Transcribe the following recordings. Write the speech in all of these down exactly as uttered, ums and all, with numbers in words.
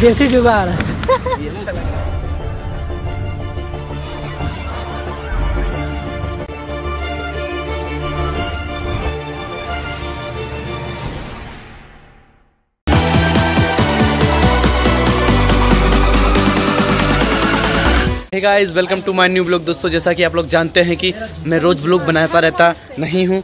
देसी jugaad. Hey guys, welcome to my new blog. दोस्तों, जैसा कि आप लोग जानते हैं कि मैं रोज ब्लॉग बनाता रहता नहीं हूँ।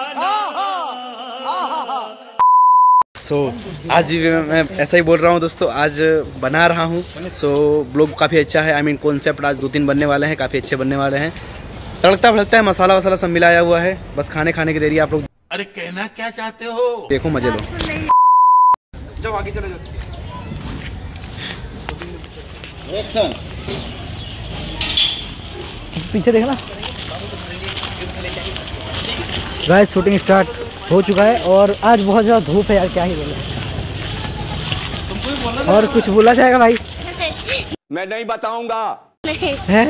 सो so, आज भी मैं ऐसा ही बोल रहा हूँ दोस्तों, आज बना रहा हूँ। सो so, ब्लॉग काफ़ी अच्छा है। आई मीन कॉन्सेप्ट आज दो तीन बनने वाले हैं, काफ़ी अच्छे बनने वाले हैं। तड़कता भड़कता है, मसाला वसाला सब मिलाया हुआ है, बस खाने खाने की देरी। आप लोग अरे कहना क्या चाहते हो? देखो, मजे लो। जाओ आगे चले जाओ। पीछे देखना। गाइस, शूटिंग स्टार्ट हो चुका है और आज बहुत ज़्यादा धूप है यार, क्या ही बोले। और कुछ बोला जाएगा भाई? मैं नहीं बताऊंगा। है?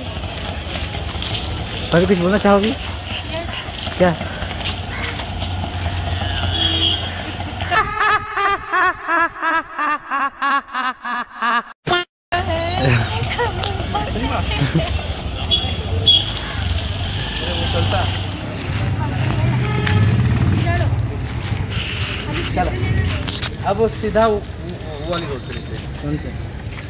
और कुछ बोलना चाहोगी क्या? चलता चलो, अब वो सीधा वो वाली रोड पे लेते हैं। कौन से?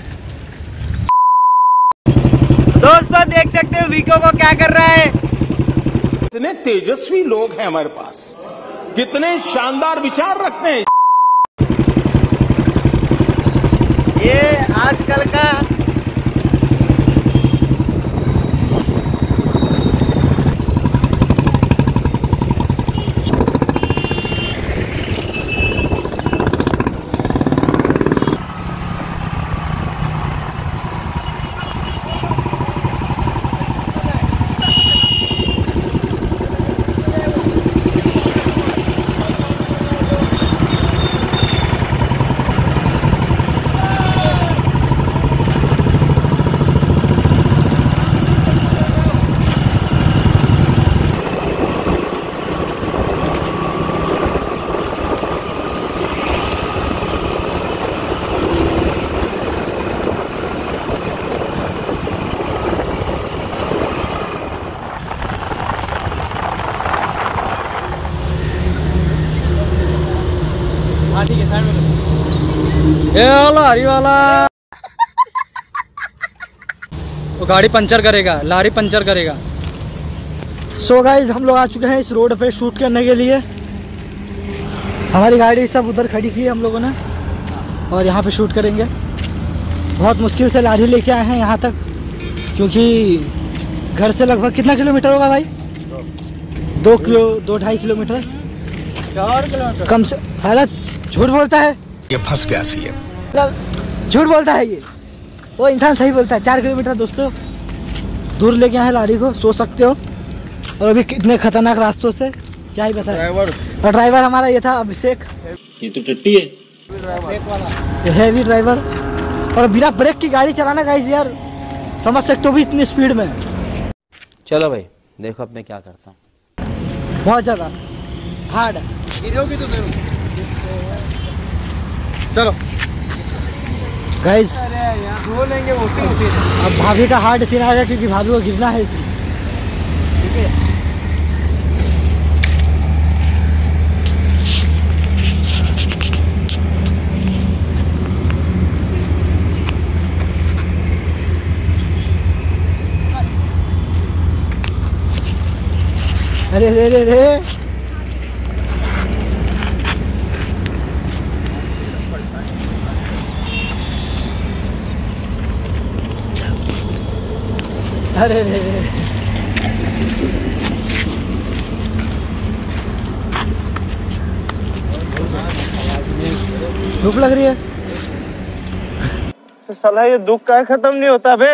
दोस्तों देख सकते हो विको को क्या कर रहा है। कितने तेजस्वी लोग हैं हमारे पास, कितने शानदार विचार रखते हैं। ये आजकल का ठीक है, साइड में ए वाला हरी वाला वो गाड़ी पंचर करेगा, लारी पंचर करेगा। सो गाइस, हम लोग आ चुके हैं इस रोड पे शूट करने के लिए। हमारी गाड़ी सब उधर खड़ी की है हम लोगों ने और यहाँ पे शूट करेंगे। बहुत मुश्किल से लारी लेके आए हैं यहाँ तक, क्योंकि घर से लगभग कितना किलोमीटर होगा भाई? दो किलो दो ढाई किलोमीटर चार किलोमीटर कम से। हालत झूठ बोलता है ये, फंस गया सी है। मतलब झूठ बोलता है ये, वो इंसान सही बोलता है। चार किलोमीटर दोस्तों दूर लेके आए लारी को, सोच सकते हो। और अभी कितने खतरनाक रास्तों से, क्या ही बताया। ड्राइवर और ड्राइवर हमारा ये था अभिषेक। ये तो टट्टी है, हैवी ड्राइवर। और बिना ब्रेक की गाड़ी चलाना गाइस यार, समझ सकते हो भी इतनी स्पीड में। चलो भाई, देखो अब मैं क्या करता हूँ। बहुत ज़्यादा हार्ड। गिरोगी तो जरूर। चलो गाइस, वो लेंगे वो उसी उसी अब भाभी का हार्ड सीन आ गया, क्योंकि भाभी को गिरना है इसमें। ठीक है, अरे रे रे रे अरे रे रे धूप लग रही है। साला ये दुख का खत्म नहीं होता बे।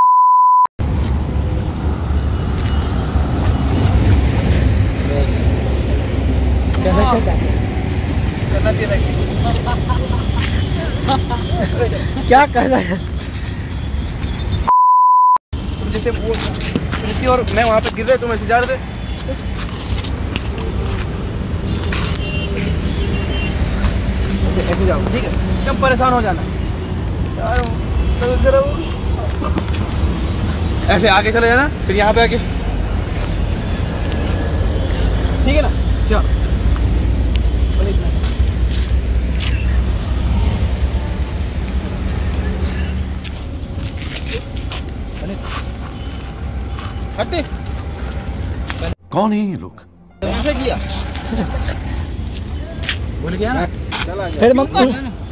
क्या कहना है? जैसे वो प्रीति और मैं वहाँ पे गिर रहे, तुम ऐसे जा रहे थे। ऐसे ऐसे जाओ, ठीक है, एकदम परेशान हो जाना। ऐसे आगे चले जाना, फिर यहाँ पे आके, ठीक है ना? चल हटे। कौन है ये लोग? कैसे किया? भूल गया ना? चला गया। फिर मम्मी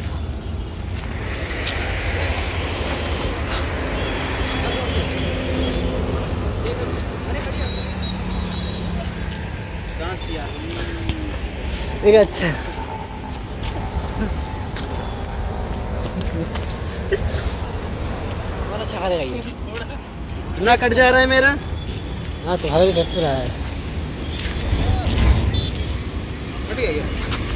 एक अच्छा बहुत अच्छा करेगा ये। ना कट जा रहा है मेरा। हाँ तुम्हारा भी कट रहा है। कट गया ये।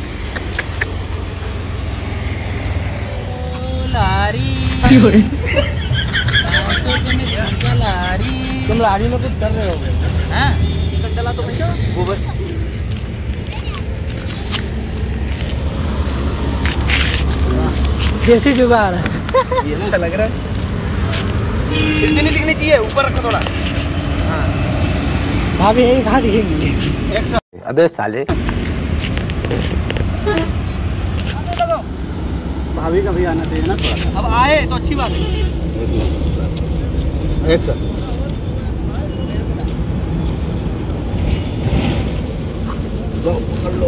लारी लारी तुम लाड़ी में कुछ कर रहे हो? हाँ चला तो गोबर देसी जुगाड़। ये अच्छा लग रहा है। इतनी नहीं दिखनी चाहिए, ऊपर रखो थोड़ा। हाँ भाभी यही कहाँ दिखेंगी? एक सौ। अबे साले। भाभी का भी आना चाहिए ना थोड़ा। अब आए तो अच्छी बात है। एक सौ। पकड़ लो।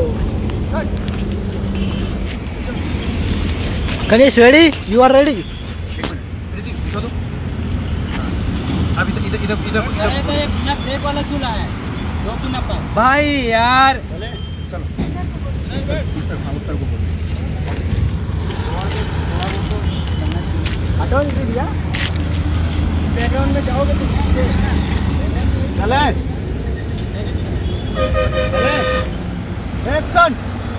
Ganesh ready? You are ready? अब इधर इधर इधर इधर अरे तो ये बिना ब्रेक वाला क्यों लाया है? दो बिना पर भाई यार। हटो नहीं दिया। बैकग्राउंड में जाओगे तो चले चले एक्शन।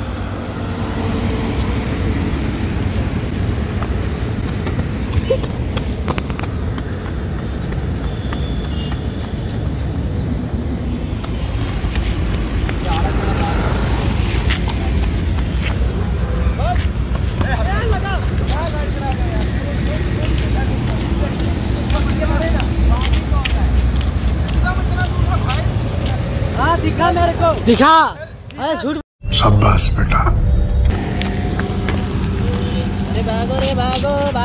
दिखा मेरे को। दिखा। अरे झूठ। शाबाश बेटा। भागो रे भागो